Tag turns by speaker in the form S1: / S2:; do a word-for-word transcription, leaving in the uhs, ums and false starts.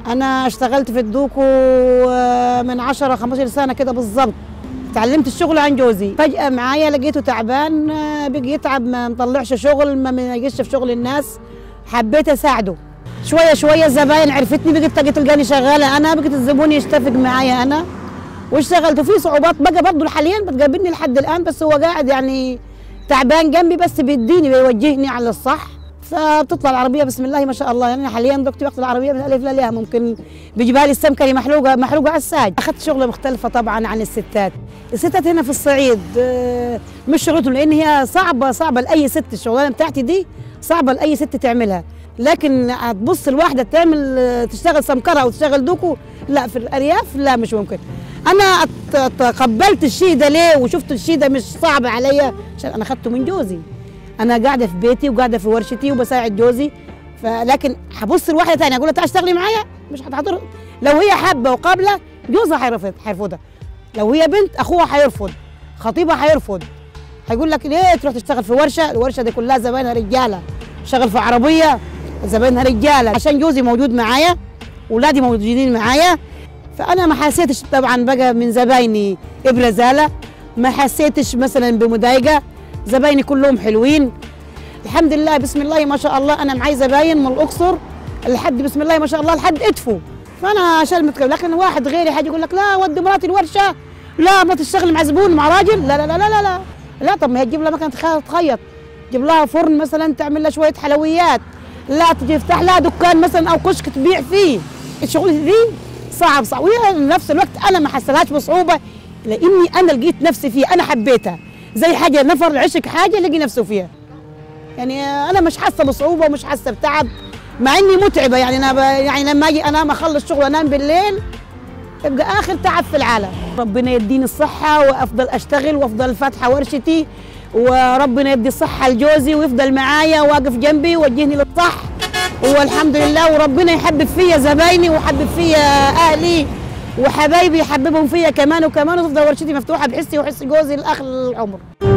S1: انا اشتغلت في الدوكو من عشرة خمستاشر سنه كده بالظبط. اتعلمت الشغل عن جوزي، فجأة معايا لقيته تعبان، بقي يتعب، ما مطلعش شغل، ما بيجيش في شغل الناس. حبيت اساعده شويه شويه. الزباين عرفتني، بقت تجي تلقاني شغاله انا، بقت الزبون يتفق معايا انا واشتغلت. وفي صعوبات بقى برضه حاليا بتقابلني لحد الان، بس هو قاعد يعني تعبان جنبي، بس بيديني بيوجهني على الصح. فبتطلع العربيه بسم الله ما شاء الله. يعني حاليا دكتور وقت العربيه من الالف للياء، ممكن بيجيبها لي السمكري محروقه محروقه على الساج. اخذت شغله مختلفه طبعا عن الستات. الستات هنا في الصعيد مش شغلتهم، لان هي صعبه صعبه لاي ست. الشغلانه بتاعتي دي صعبه لاي ست تعملها، لكن هتبص الواحده تعمل تشتغل سمكره او تشتغل دوكو، لا في الارياف لا مش ممكن. انا تقبلت الشيء ده ليه وشفت الشيء ده مش صعب عليا عشان انا اخذته من جوزي. انا قاعده في بيتي وقاعده في ورشتي وبساعد جوزي، فلكن هبص لواحده ثانيه اقول لها تعالي اشتغلي معايا، مش هتحضر. لو هي حابه وقابله جوزها هيرفض هيرفضها. لو هي بنت اخوها هيرفض، خطيبها هيرفض، هيقول لك ليه تروح تشتغل في ورشه؟ الورشه دي كلها زباينها رجاله. شغل في عربيه زباينها رجاله. عشان جوزي موجود معايا، اولادي موجودين معايا، فانا ما حسيتش طبعا بقى من زبايني ابره زاله، ما حسيتش مثلا بمضايقه. زبايني كلهم حلوين الحمد لله بسم الله ما شاء الله. انا معايا زباين من الاقصر لحد بسم الله ما شاء الله لحد ادفو. فانا عشان متكلم، لكن واحد غيري حاجه يقول لك لا ودي مراتي الورشه، لا ما تشتغل مع زبون مع راجل، لا لا لا لا لا لا, لا. طب ما هي تجيب لها مكان تخيط، تجيب لها فرن مثلا تعمل لها شويه حلويات، لا تفتح لها دكان مثلا او كشك تبيع فيه. الشغل دي صعب صعب، وهي نفس الوقت انا ما حسيتهاش بصعوبه لاني انا لقيت نفسي فيها، انا حبيتها. زي حاجه نفر عشق حاجه لقي نفسه فيها. يعني انا مش حاسه بصعوبه ومش حاسه بتعب، مع اني متعبه. يعني انا ب... يعني لما اجي انام اخلص شغل انام بالليل يبقى اخر تعب في العالم. ربنا يديني الصحه وافضل اشتغل وافضل فاتحه ورشتي، وربنا يدي الصحه لجوزي ويفضل معايا واقف جنبي ويوجهني للصح، والحمد لله. وربنا يحبب فيا زبايني ويحبب فيا اهلي وحبايبي، يحببهم فيا كمان وكمان، وتفضل ورشتي مفتوحه بحسي وحس جوزي لاخر العمر.